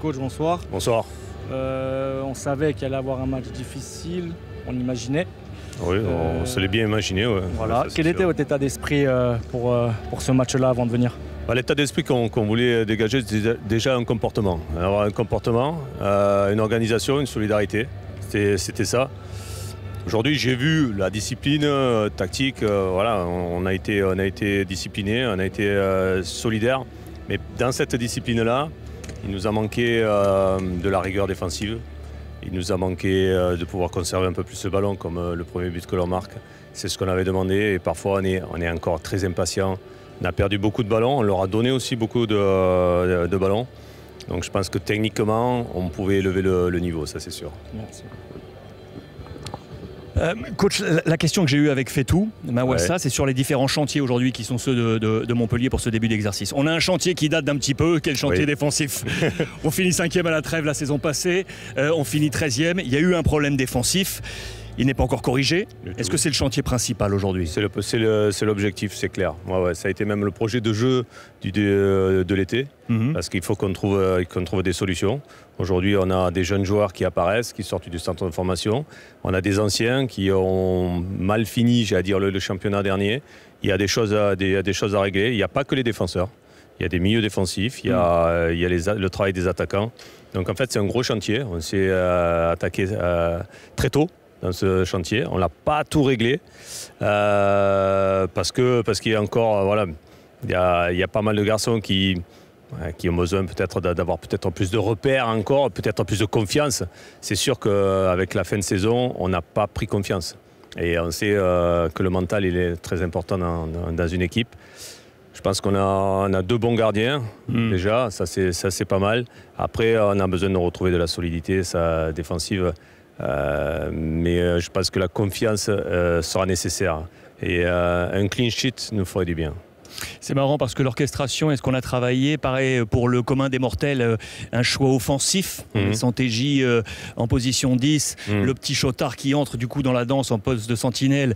Coach, bonsoir. Bonsoir. On savait qu'il allait avoir un match difficile, on l'imaginait. Oui, on se l'est bien imaginé. Ouais. Voilà. Ouais, Quel était votre état d'esprit pour ce match-là avant de venir? L'état d'esprit qu'on voulait dégager, c'est déjà un comportement. Avoir un comportement, une organisation, une solidarité. C'était ça. Aujourd'hui, j'ai vu la discipline tactique. Voilà, on a été discipliné, on a été solidaire. Mais dans cette discipline-là, il nous a manqué de la rigueur défensive. Il nous a manqué de pouvoir conserver un peu plus le ballon, comme le premier but que l'on marque. C'est ce qu'on avait demandé et parfois on est encore très impatient. On a perdu beaucoup de ballons, on leur a donné aussi beaucoup de ballons. Donc je pense que techniquement, on pouvait élever le niveau, ça c'est sûr. Merci. Coach, la question que j'ai eue avec Fetou Mawassa, Ouais. c'est sur les différents chantiers aujourd'hui qui sont ceux de Montpellier pour ce début d'exercice. On a un chantier qui date d'un petit peu, qui est le chantier Oui. défensif. On finit 5e à la trêve la saison passée, on finit 13e. Il y a eu un problème défensif, il n'est pas encore corrigé. Est-ce que c'est le chantier principal aujourd'hui? C'est l'objectif, c'est clair. Ouais, ça a été même le projet de jeu de l'été, parce qu'il faut qu'on trouve des solutions. Aujourd'hui, on a des jeunes joueurs qui apparaissent, qui sortent du centre de formation. On a des anciens qui ont mal fini, j'allais dire, le championnat dernier. Il y a des choses à régler. Il n'y a pas que les défenseurs. Il y a des milieux défensifs, il y a le travail des attaquants. Donc en fait, c'est un gros chantier. On s'est attaqué très tôt dans ce chantier. On ne l'a pas tout réglé parce qu'il y a encore, voilà, il y a pas mal de garçons qui ont besoin peut-être d'avoir peut-être plus de repères encore, peut-être plus de confiance. C'est sûr qu'avec la fin de saison, on n'a pas pris confiance. Et on sait que le mental il est très important dans une équipe. Je pense qu'on a deux bons gardiens, déjà, ça c'est pas mal. Après, on a besoin de retrouver de la solidité défensive. Mais je pense que la confiance sera nécessaire. Et un clean sheet nous ferait du bien. C'est marrant parce que l'orchestration, est-ce qu'on a travaillé, pareil, pour le commun des mortels, un choix offensif, sans TJ en position 10, le petit Chotard qui entre du coup dans la danse en poste de sentinelle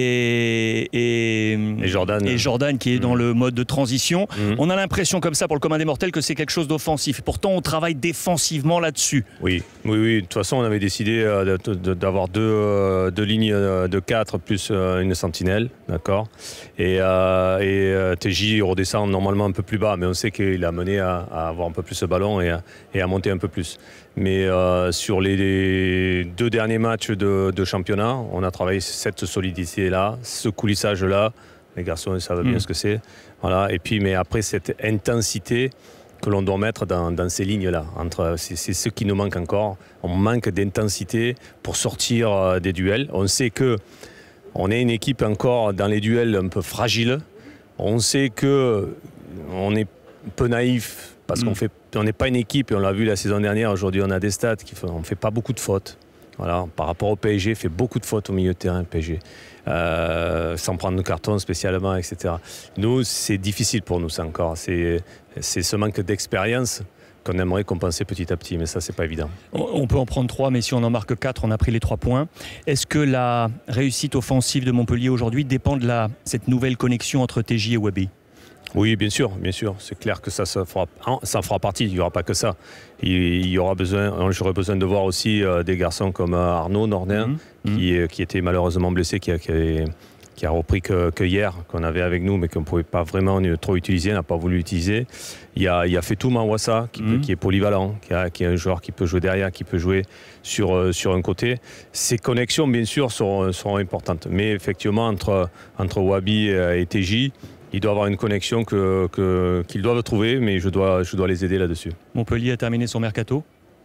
et Jordan qui est dans le mode de transition. On a l'impression comme ça pour le commun des mortels que c'est quelque chose d'offensif. Pourtant, on travaille défensivement là-dessus. Oui. De toute façon, on avait décidé d'avoir deux lignes de 4 plus une sentinelle, d'accord. Et TJ redescend normalement un peu plus bas, mais on sait qu'il a mené à avoir un peu plus de ballon et à monter un peu plus. Mais sur les 2 derniers matchs de championnat, on a travaillé cette solidité-là, ce coulissage-là. Les garçons ils savent bien ce que c'est. Voilà. Et puis, mais après, cette intensité que l'on doit mettre dans ces lignes-là. C'est ce qui nous manque encore. On manque d'intensité pour sortir des duels. On sait qu'on est une équipe encore dans les duels un peu fragile. On sait qu'on est un peu naïf parce qu'on n'est pas une équipe, et on l'a vu la saison dernière, aujourd'hui on a des stats, on ne fait pas beaucoup de fautes. Voilà, par rapport au PSG, fait beaucoup de fautes au milieu de terrain, le PSG, sans prendre de carton spécialement, etc. Nous, c'est difficile pour nous, ça encore. C'est ce manque d'expérience qu'on aimerait compenser petit à petit, mais ça, c'est pas évident. On peut en prendre 3, mais si on en marque 4, on a pris les 3 points. Est-ce que la réussite offensive de Montpellier aujourd'hui dépend de cette nouvelle connexion entre TJ et Wabi? Oui, bien sûr. C'est clair que ça fera partie. Il n'y aura pas que ça. J'aurais besoin de voir aussi des garçons comme Arnaud Nordin, qui était malheureusement blessé, qui a repris que hier, qu'on avait avec nous, mais qu'on ne pouvait pas vraiment trop utiliser, n'a pas voulu utiliser. Il y a Fetou Mawassa, qui est polyvalent, qui est un joueur qui peut jouer derrière, qui peut jouer sur un côté. Ces connexions, bien sûr, seront importantes. Mais effectivement, entre Wabi et TJ, il doit avoir une connexion qu'ils doivent trouver, mais je dois les aider là-dessus. Montpellier a terminé son mercato?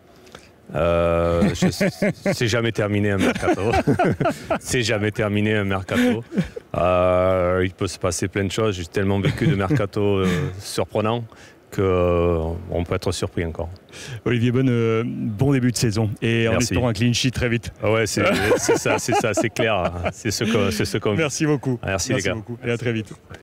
C'est jamais terminé un mercato. C'est jamais terminé un mercato. Il peut se passer plein de choses. J'ai tellement vécu de mercato surprenants qu'on peut être surpris encore. Olivier Bonne, bon début de saison et en espérant un clean sheet très vite. Ouais, c'est ça, c'est clair. C'est ce qu'on. Merci beaucoup. Merci les gars. Beaucoup. Et à très vite.